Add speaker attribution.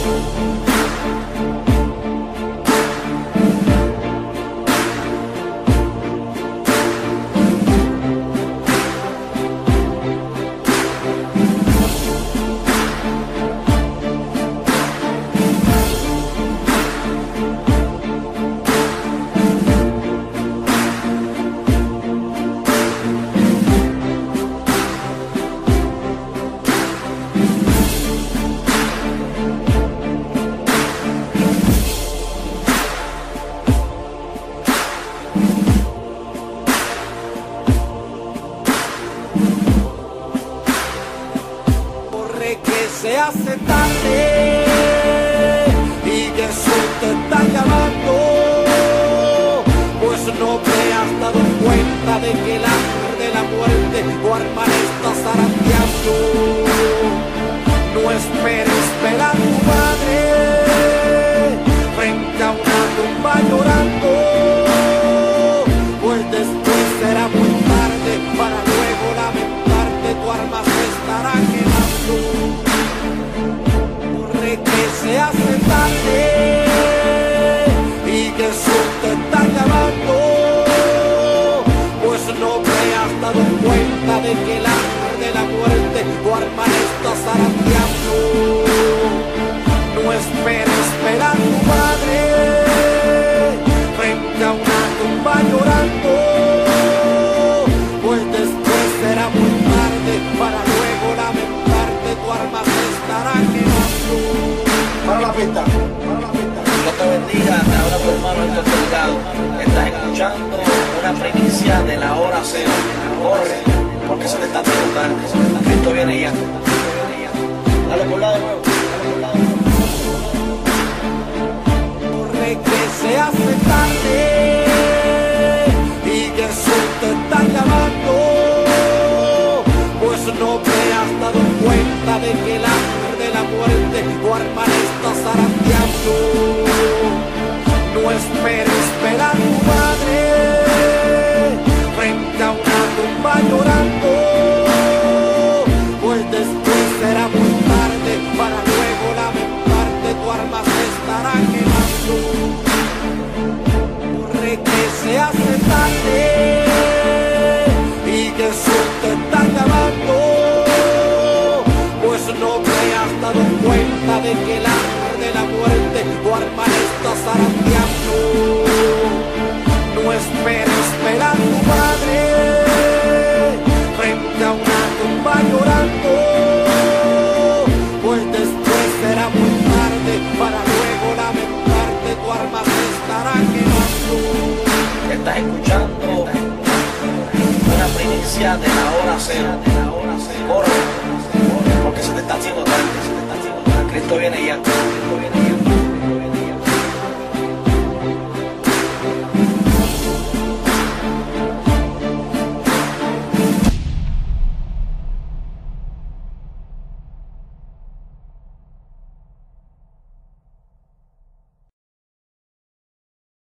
Speaker 1: Que se hace tarde y que Jesús te está llamando, pues no te has dado cuenta de que el ángel de la muerte tu hermana está zarandeando. No esperes ver a tu madre frente a una tumba llorando, pues después será muy tarde para luego lamentarte, tu alma se estará quemando. Que se hace tarde y que Jesús te está llamando, pues no te has dado cuenta de que el ángel de la muerte tu alma está zarandeando. No esperes ver a tu madre frente a una tumba llorando, pues después será muy tarde para luego lamentarte, tu alma se estará quemando.
Speaker 2: Para la pista, para la pista. Dios te bendiga, te habla tu hermano Héctor Delgado. Estás escuchando una primicia de la hora cero. Corre, porque se te está haciendo tarde. Cristo viene ya. Dale por la de nuevo.
Speaker 1: Corre que se hace tarde y que Jesús te está llamando, pues no te has dado cuenta de que el ángel de la muerte tu hermana está zarandeando. No esperes ver a tu madre frente a una tumba llorando, pues después será muy tarde para luego lamentarte, tu alma se estará quemando. Corre que se hace tarde y que Jesús te está llamando, pues no te has dado cuenta de que el ángel de la muerte tu alma está zarandeando. No esperes ver a tu madre frente a una tumba llorando, pues después será muy tarde para luego lamentarte, tu alma se estará quemando.
Speaker 2: Estás escuchando una primicia de la hora cero. Corre, porque se te está haciendo tarde. Cristo viene ya.